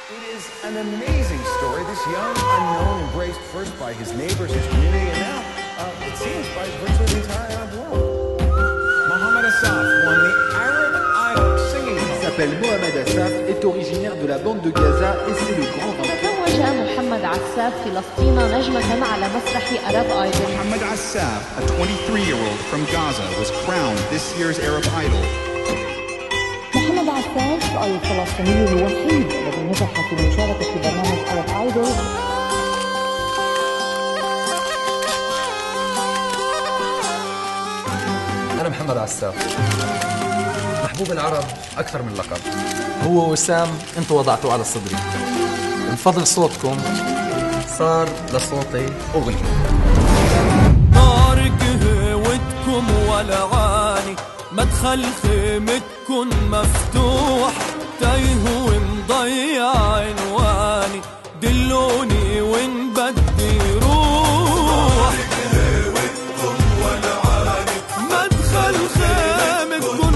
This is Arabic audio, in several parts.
It is an amazing story. This young unknown embraced first by his neighbors, his community, and now, it seems, by virtually the entire Arab world. Mohamed Assaf won the Arab Idol singing contest. Il s'appelle Mohamed Assaf, est originaire de la bande de Gaza et c'est le grand vainqueur. توج محمد عساف فلسطين نجمة على مسرح Arab Idol. Mohamed Assaf, a 23-year-old from Gaza, was crowned this year's Arab Idol. محمد عساف الفلسطيني الوحيد الذي نجح في المشاركة في برنامج Arab Idol. أنا محمد عساف، محبوب العرب أكثر من لقب. هو وسام أنتوا وضعتوه على صدري، بفضل صوتكم صار لصوتي أغنية. نار قهوتكم ولعاني، مدخل خيمتكم مفتوح، تايه ومضيع عنواني، دلوني وين بدي روح. قهوتكم ولعاني، مدخل خيمتكم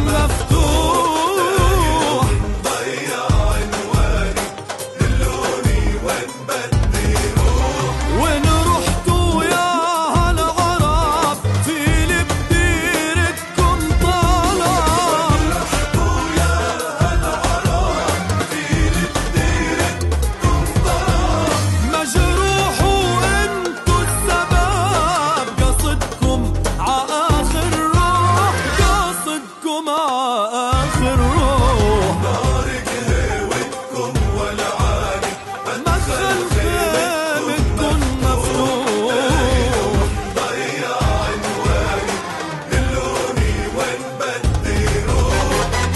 مفتوح، مضيع عنواني، دلوني وين بدي روح. وين رحتوا يا هالعرب، في لبديرتكم طلب. رحتوا يا هالعرب، في لبديرتكم طلب. مجروح وانتو السبب، قصدكم عآخر روح، قصدكم عآخر روح. نار قهوتكم ولعاني، مدخل خيمتكم مفتوح، ضيع عنواني، دلوني وين بدي روح.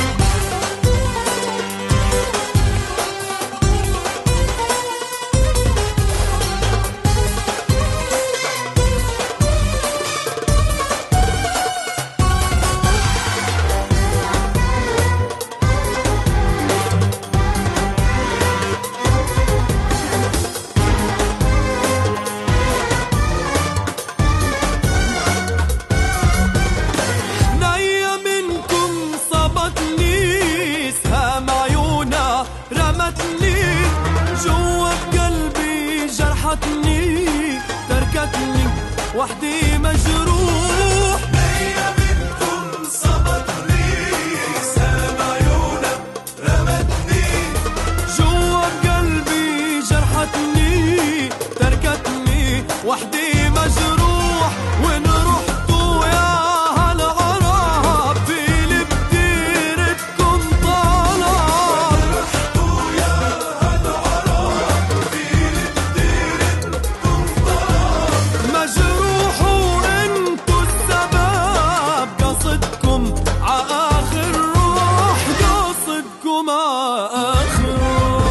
نية منكم صابتني، سهام عيونا رمتني، جوا بقلبي جرحتني، تركتني وحدي مجروح. نية منكم صابتني، سهام عيونا رمتني، جوا بقلبي جرحتني، تركتني وحدي مجروح. وين رحتوا يا هالعرب، في لبديرتكم طلب. رحتوا يا هالعرب، في لبديرتكم طلب. مجروح وانتو السبب، قصدكم عآخر روح، قصدكم عآخر روح.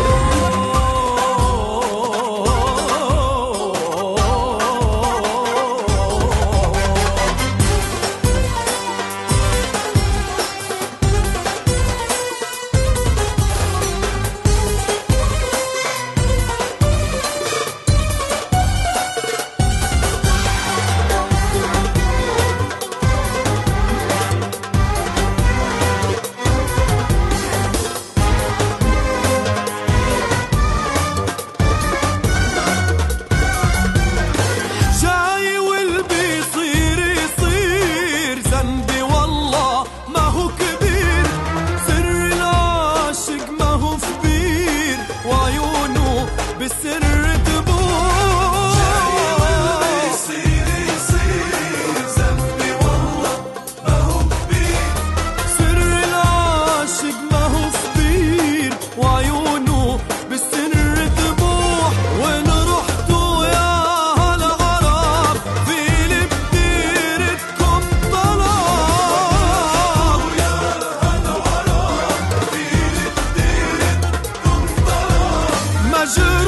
جاي واللي يصير يصير، ذنبي والله ما هو كبير، سر العاشق ما هو كبير، وعيونه بالسر تبوح. جاي واللي يصير يصير، ذنبي والله ما هو كبير، سر العاشق ما هو كبير، وعيونه بالسر تبوح. وين رحتوا يا هالعرب، في لبديرتكم طلب. يا هالعرب، في لبديرتكم طلب. مجروح